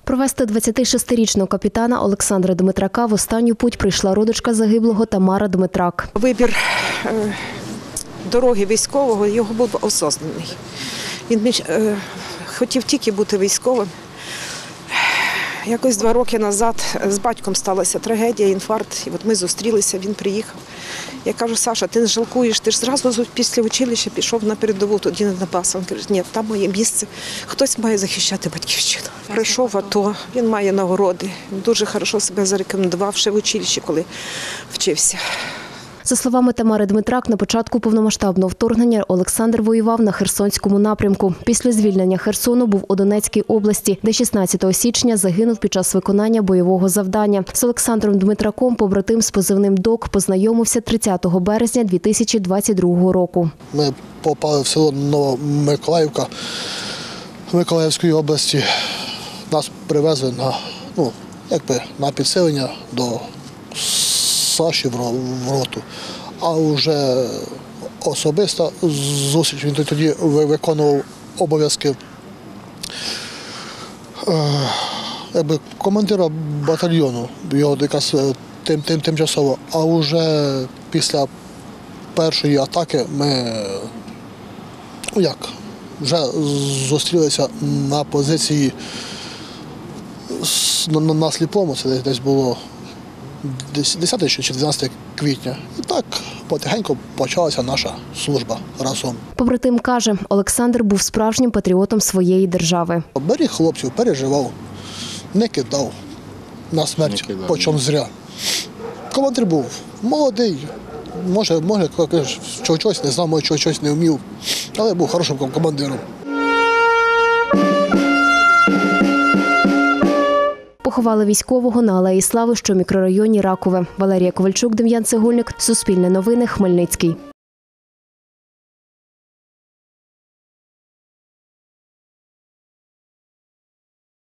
Провести 26-річного капітана Олександра Дмитрака в останню путь прийшла родичка загиблого Тамара Дмитрак. Вибір дороги військового його був осознаний. Він хотів тільки бути військовим. Якось 2 роки назад з батьком сталася трагедія, інфаркт. І от ми зустрілися, він приїхав. Я кажу: Саша, ти не жалкуєш, ти ж зразу після училища пішов на передову, тоді на Донбас. Він каже: ні, там моє місце, хтось має захищати батьківщину. Прийшов в АТО, він має нагороди, дуже добре себе зарекомендував ще в училищі, коли вчився. За словами Тамари Дмитрак, на початку повномасштабного вторгнення Олександр воював на Херсонському напрямку. Після звільнення Херсону був у Донецькій області, де 16 січня загинув під час виконання бойового завдання. З Олександром Дмитраком побратим з позивним «Док» познайомився 30 березня 2022 року. Ми попали в село Новомиколаївка Миколаївської області. Нас привезли на підсилення до Саші в роту, а вже особиста зустріч, він тоді виконував обов'язки командира батальйону, його якраз тимчасово, а вже після першої атаки ми вже зустрілися на позиції на Сліпому, це десь було 10 чи 12 квітня. І так потихеньку почалася наша служба разом. Побратим каже, Олександр був справжнім патріотом своєї держави. Беріг хлопців, переживав, не кидав на смерть, почом зря. Командир був молодий, може чогось не знав, може чогось не вмів, але був хорошим командиром. Поховали військового на Алеї Слави, що в мікрорайоні Ракове. Валерія Ковальчук, Дем'ян Цегольник, Суспільне новини, Хмельницький.